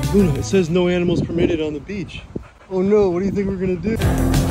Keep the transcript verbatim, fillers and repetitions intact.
Luna, it says no animals permitted on the beach. Oh no, what do you think we're gonna do?